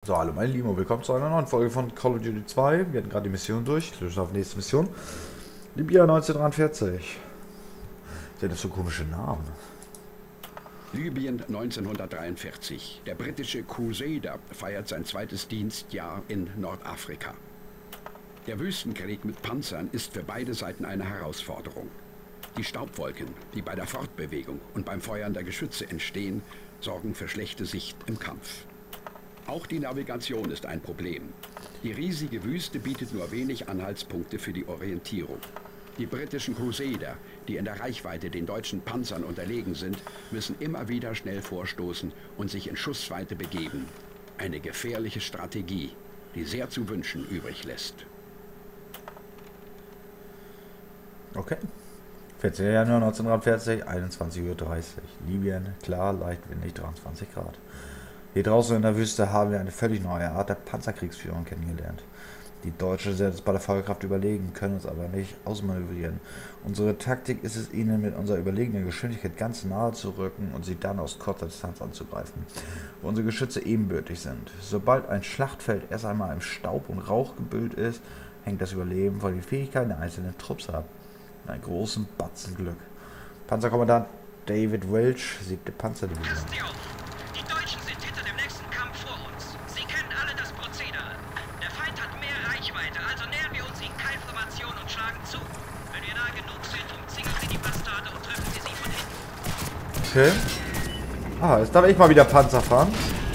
So, hallo meine Lieben und willkommen zu einer neuen Folge von Call of Duty 2. Wir hatten gerade die Mission durch. Ich löse auf nächste Mission. Libya 1943. Das sind so komische Namen. Libyen 1943. Der britische Crusader feiert sein zweites Dienstjahr in Nordafrika. Der Wüstenkrieg mit Panzern ist für beide Seiten eine Herausforderung. Die Staubwolken, die bei der Fortbewegung und beim Feuern der Geschütze entstehen, sorgen für schlechte Sicht im Kampf. Auch die Navigation ist ein Problem. Die riesige Wüste bietet nur wenig Anhaltspunkte für die Orientierung. Die britischen Crusader, die in der Reichweite den deutschen Panzern unterlegen sind, müssen immer wieder schnell vorstoßen und sich in Schussweite begeben. Eine gefährliche Strategie, die sehr zu wünschen übrig lässt. Okay. 14. Januar 1940, 21:30 Uhr. Libyen, klar, leicht windig, 23 Grad. Hier draußen in der Wüste haben wir eine völlig neue Art der Panzerkriegsführung kennengelernt. Die Deutschen sind uns bei der Feuerkraft überlegen, können uns aber nicht ausmanövrieren. Unsere Taktik ist es, ihnen mit unserer überlegenen Geschwindigkeit ganz nahe zu rücken und sie dann aus kurzer Distanz anzugreifen, wo unsere Geschütze ebenbürtig sind. Sobald ein Schlachtfeld erst einmal im Staub und Rauch gebüllt ist, hängt das Überleben von den Fähigkeiten der einzelnen Trupps ab. Ein großen Batzen Glück. Panzerkommandant David Welch, 7. Panzerdivision. Die Deutschen sind hinter dem nächsten Kampf vor uns. Sie kennen alle das Prozedere. Der Feind hat mehr Reichweite, also nähern wir uns in Keilformation und schlagen zu. Wenn wir nah genug sind, umzingeln Sie die Bastarde und treffen wir sie von hinten. Okay. Ah, jetzt darf ich mal wieder Panzer fahren.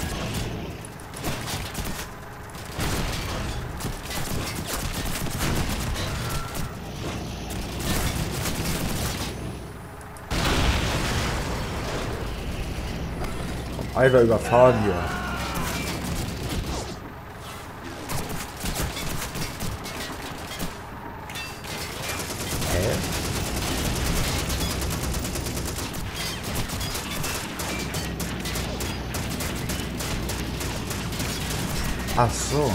Alter, überfahren hier. Hä? Ach so.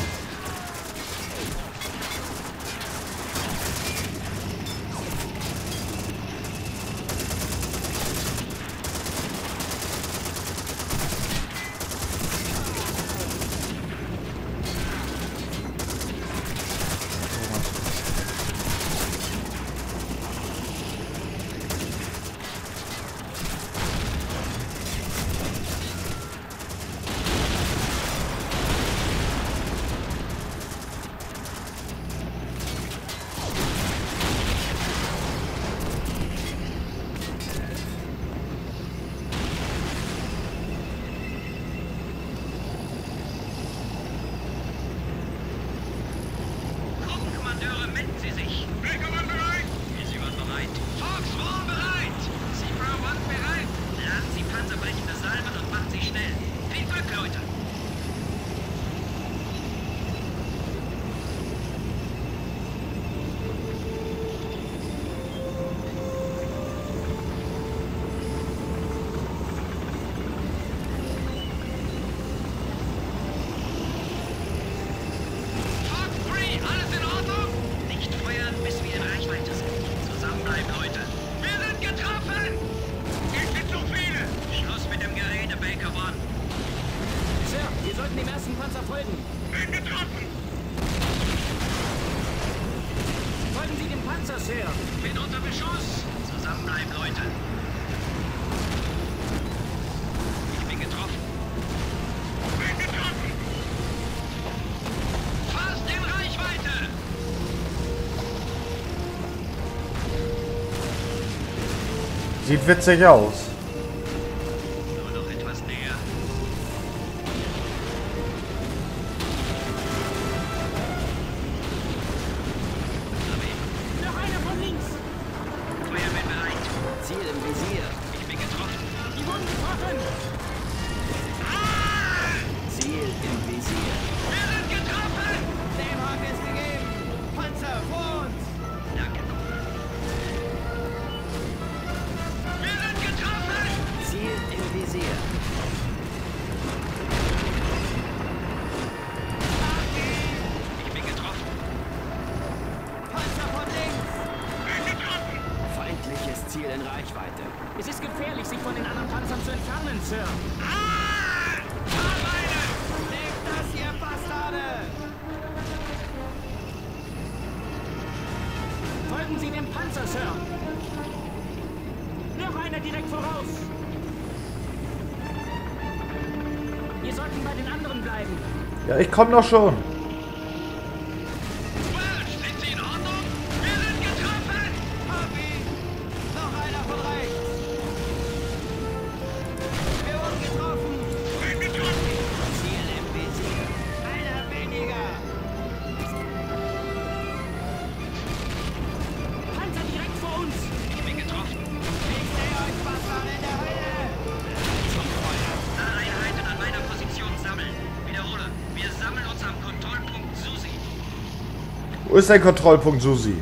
Bin unter Beschuss. Zusammenbleiben, Leute. Ich bin getroffen. Bin getroffen. Fast in Reichweite. Sieht witzig aus. Nur noch etwas näher. Ziel im Visier. Ich bin getroffen. Die wurden getroffen! Ziel im Visier. Wir sind getroffen! Der Haken ist gegeben! Panzer vor uns! Danke. Wir sind getroffen! Ziel im Visier. Ich bin getroffen. Panzer von links! Bin getroffen! Feindliches Ziel in Reichweite. Es ist gefährlich, sich von den anderen Panzern zu entfernen, Sir. Ah! Arbeine! Nehmt das, ihr Panzer, Sir. Noch einer direkt voraus. Wir sollten bei den anderen bleiben. Ja, ich komme doch schon. Sind Sie in Ordnung? Wir sind getroffen! Harvey! Noch einer von rechts! Wir wurden getroffen! Ziel im Visier! Einer weniger! Panzer direkt vor uns. Ich bin getroffen. Ich sehe euch, Bastard, in der Höhe! Alle Einheiten an meiner Position sammeln. Wiederhole, wir sammeln uns am Kontrollpunkt Susi. Wo ist der Kontrollpunkt, Susi?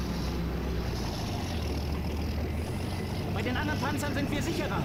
Bei den anderen Panzern sind wir sicherer.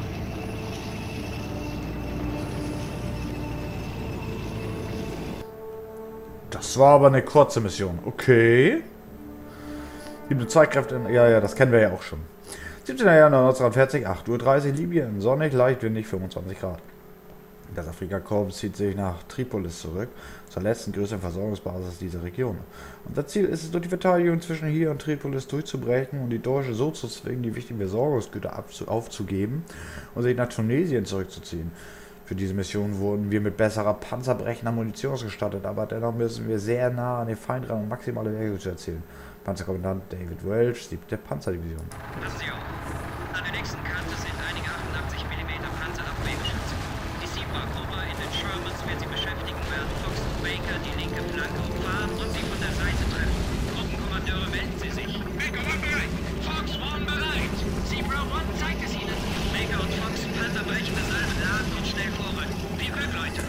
Das war aber eine kurze Mission. Okay. Liebe Zeitkräfte. Ja, das kennen wir ja auch schon. 17. Januar 1940, 8:30 Uhr, Libyen. Sonnig, leicht windig, 25 Grad. Das Afrikakorps zieht sich nach Tripolis zurück, zur letzten größeren Versorgungsbasis dieser Region. Unser Ziel ist es, durch die Verteidigung zwischen hier und Tripolis durchzubrechen und die Deutschen so zu zwingen, die wichtigen Versorgungsgüter aufzugeben und sich nach Tunesien zurückzuziehen. Für diese Mission wurden wir mit besserer panzerbrechender Munition ausgestattet, aber dennoch müssen wir sehr nah an den Feind ran, um maximale Wehrgüter zu erzielen. Panzerkommandant David Welch, 7. Panzerdivision. Passen Sie auf. An der nächsten Kante sind einige 88 mm Panzerabwehrgeschütze. Die Siebenbar-Gruppe in den Shermans wird sie beschäftigen, während Fox und Baker die linke Flanke umfahren und sie von der Seite treffen. Gruppenkommandeure, melden Sie sich. Baker war bereit. Fox war bereit. Zebra One zeigt es Ihnen. Baker und Fox panzerbrechende Salve laden und schnell vorrücken. Viel Glück, Leute.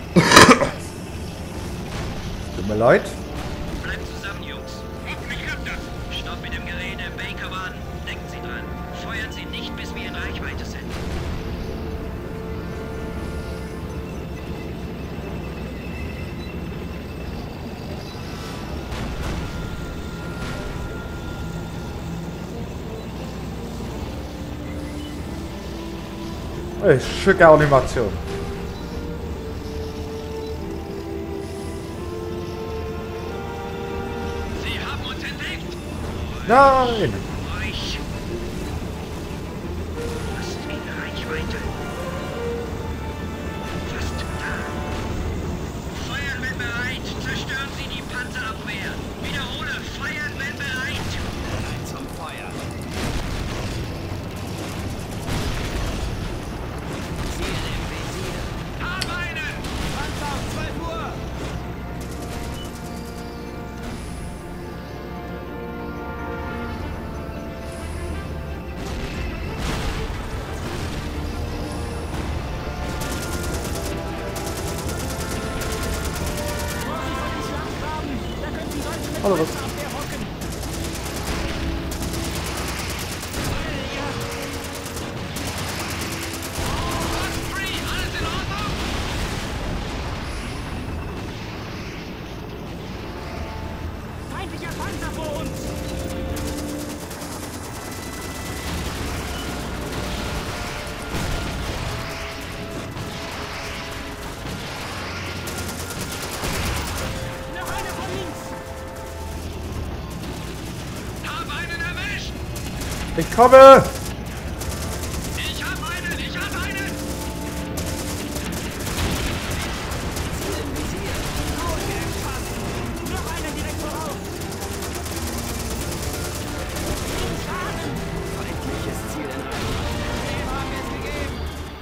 Tut mir leid. Bleibt zusammen, Jungs. Hoffentlich klappt das. Stopp mit dem Gerede. Baker warten. Denken Sie dran. Feuern Sie nicht, bis wir in Reichweite sind. Ey, schicke Animation. Sie haben uns entdeckt. Nein! Euch. Fast in Reichweite. Fast da. Feuern, wenn bereit. Zerstören Sie die Panzerabwehr. Wiederhole, feuern, wenn bereit. Bereit zum Feuer! Ziel im Visier! Hab einen! Panzer auf 12 Uhr! Vorsicht vor den Schlachtgraben. Da können die Deutschen mit Hallo, was? Panzerabwehr hocken. Free, alles in Ordnung? Feindlicher Panzer vor uns. Noch einer von links. Hab einen erwischt! Ich komme! Ich hab einen! Ich hab einen! Ziel im Visier! Noch einer direkt voraus. Feindliches Ziel in Reichweite! Dem haben wir es gegeben!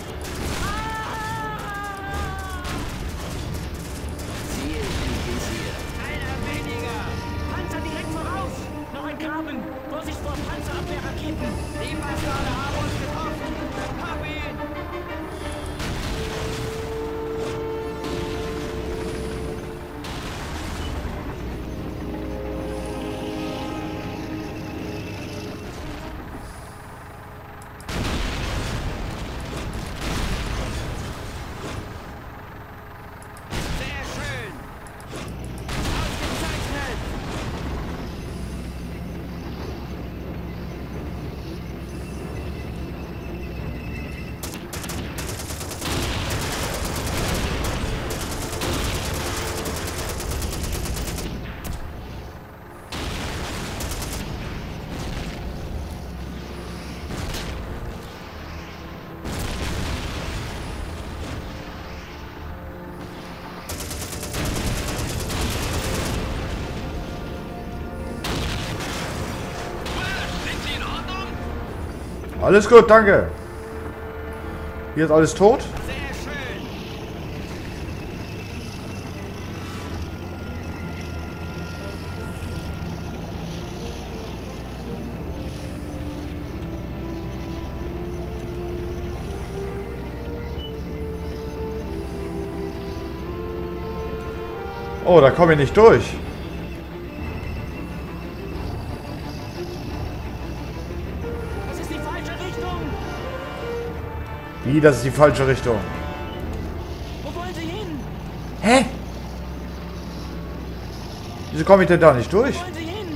Ziel im Visier! Einer weniger! Panzer direkt voraus. Noch ein Graben. Vorsicht vor Panzerabwehrraketen. Die Alles gut, danke. Hier ist alles tot. Sehr schön. Oh, da komme ich nicht durch. Das ist die falsche Richtung. Wie, das ist die falsche Richtung. Wo wollen Sie hin? Hä? Wieso komme ich denn da nicht durch? Wo wollen Sie hin?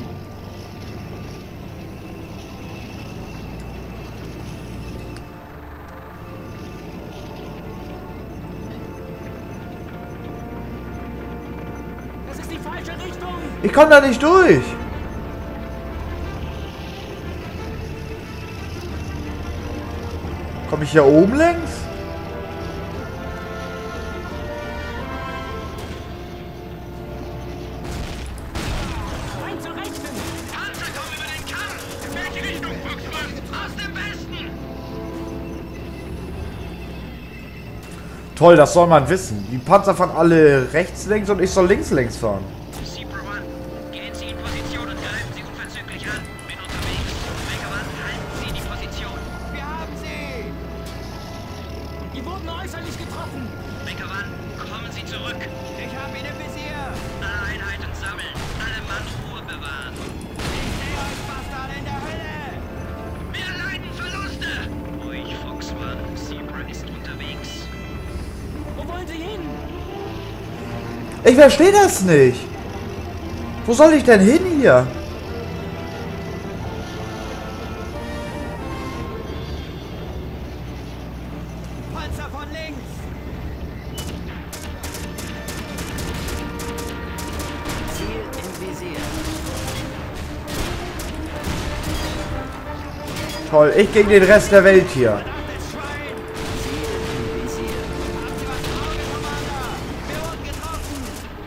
Das ist die falsche Richtung. Ich komme da nicht durch. Komme ich hier oben längs? Rein zur Rechten. Panzer kommen über den Kamm! In welche Richtung, Fuchsmann? Aus dem Westen! Toll, das soll man wissen. Die Panzer fahren alle rechts längs und ich soll links längs fahren. Zebra One, gehen Sie in Position und greifen Sie unverzüglich an. Bin unterwegs. Baker One, halten Sie die Position. Wir haben sie. Die wurden äußerlich getroffen. Baker One, kommen Sie zurück. Ich habe ihn im Visier. Alle Einheiten sammeln. Alle Mann Ruhe bewahren. Ich sehe euch Bastard in der Hölle. Wir leiden Verluste! Ruhig, Fox One. Zebra ist unterwegs. Wo wollen Sie hin? Ich verstehe das nicht. Wo soll ich denn hin hier? Panzer von links. Ziel im Visier. Toll, ich gegen den Rest der Welt hier. Verdammtes Schwein. Ziel im Visier. Haben Sie was im Auge, Commander? Wir wurden getroffen.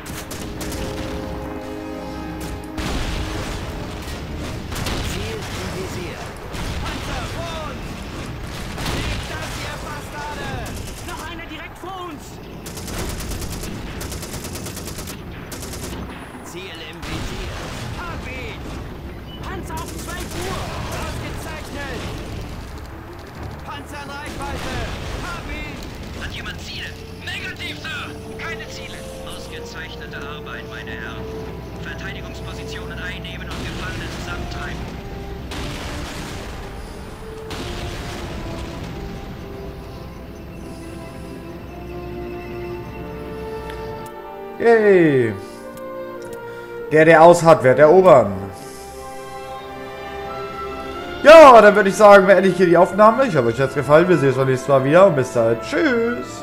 Ziel im Visier. Panzer vor uns. Nicht das, ihr Bastarde. Noch einer direkt vor uns. Ziel im Visier. Hab ihn. Panzer auf 12 Uhr. Ausgezeichnet. Panzer in Reichweite. Hab ihn. Hat jemand Ziele? Negativ, Sir! Keine Ziele. Ausgezeichnete Arbeit, meine Herren. Verteidigungspositionen einnehmen und Gefangene zusammentreiben. Yay. Der aus hat, wird erobern. Ja, dann würde ich sagen, beende ich hier die Aufnahme. Ich hoffe, euch hat es gefallen. Wir sehen uns beim nächsten Mal wieder und bis dahin. Tschüss.